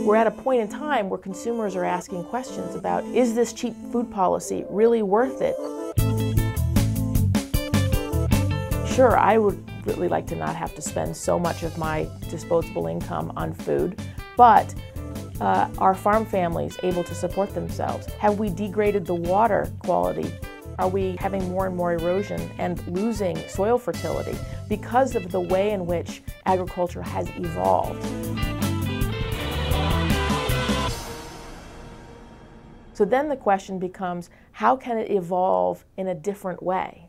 We're at a point in time where consumers are asking questions about, is this cheap food policy really worth it? Sure, I would really like to not have to spend so much of my disposable income on food, but are farm families able to support themselves? Have we degraded the water quality? Are we having more and more erosion and losing soil fertility because of the way in which agriculture has evolved? So then the question becomes, how can it evolve in a different way?